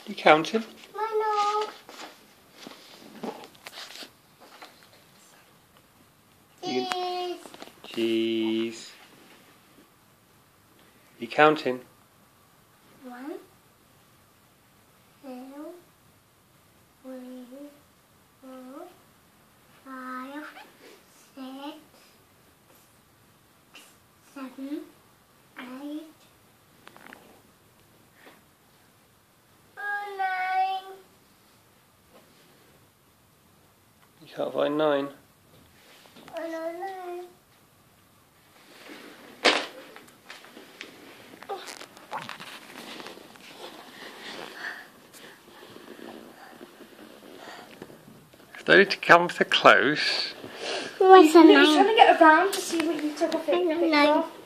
You counting? I know. Cheese. Cheese. You counting? 1, 2, 3, 4, 5, 6, 7, 8, 9. You can't find 9. I don't know. Starting to come so close. What's a He's 9? trying to get around to see what you took off it. I don't know.